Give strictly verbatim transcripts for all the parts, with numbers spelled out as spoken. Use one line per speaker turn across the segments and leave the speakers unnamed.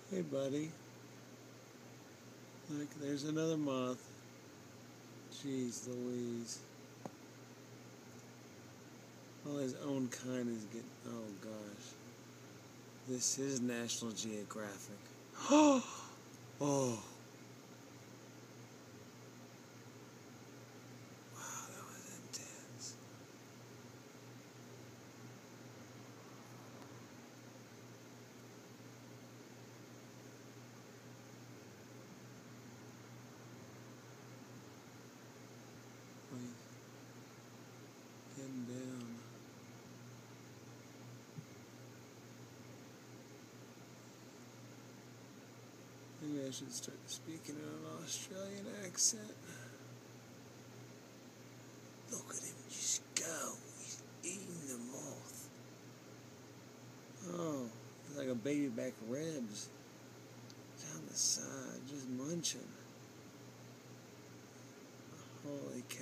Hey, buddy. Look, there's another moth. Jeez Louise. All his own kind is getting... Oh, gosh. This is National Geographic. Oh! Wow, that was intense. Getting down. Maybe I should start speaking in an Australian accent. Look at him just go. He's eating the moth. Oh, it's like a baby back ribs. Down the side, just munching. Holy cow.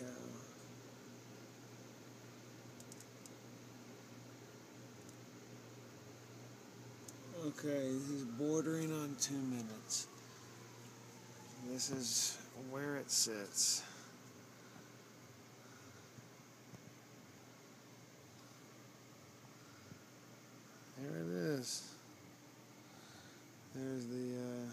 Okay, this is bordering on two minutes. This is where it sits. There it is. There's the uh,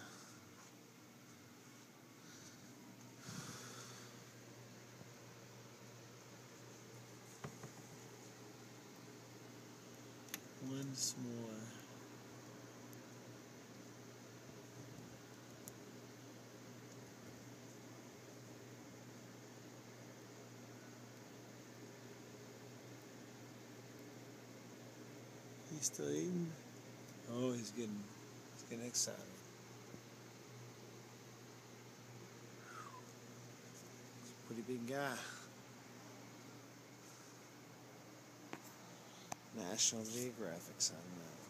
once more. He's still eating? Oh, he's getting, he's getting excited. He's a pretty big guy. National Geographic signing out.